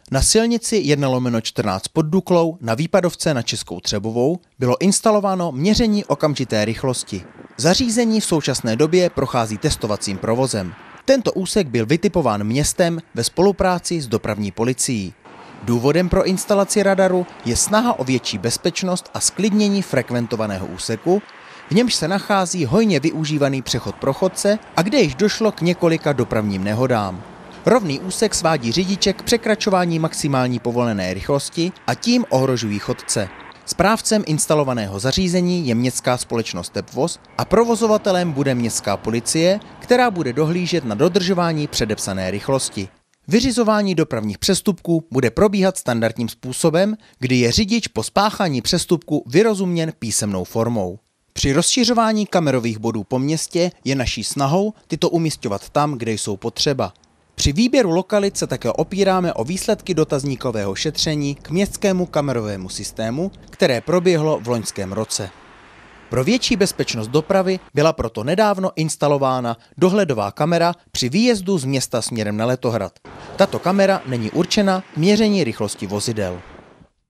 Na silnici 1/14 pod Duklou na výpadovce na Českou Třebovou bylo instalováno měření okamžité rychlosti. Zařízení v současné době prochází testovacím provozem. Tento úsek byl vytipován městem ve spolupráci s dopravní policií. Důvodem pro instalaci radaru je snaha o větší bezpečnost a zklidnění frekventovaného úseku, v němž se nachází hojně využívaný přechod pro chodce a kde již došlo k několika dopravním nehodám. Rovný úsek svádí řidiče k překračování maximální povolené rychlosti a tím ohrožují chodce. Správcem instalovaného zařízení je městská společnost Tepvoz a provozovatelem bude městská policie, která bude dohlížet na dodržování předepsané rychlosti. Vyřizování dopravních přestupků bude probíhat standardním způsobem, kdy je řidič po spáchání přestupku vyrozuměn písemnou formou. Při rozšiřování kamerových bodů po městě je naší snahou tyto umisťovat tam, kde jsou potřeba. Při výběru lokalit se také opíráme o výsledky dotazníkového šetření k městskému kamerovému systému, které proběhlo v loňském roce. Pro větší bezpečnost dopravy byla proto nedávno instalována dohledová kamera při výjezdu z města směrem na Letohrad. Tato kamera není určena k měření rychlosti vozidel.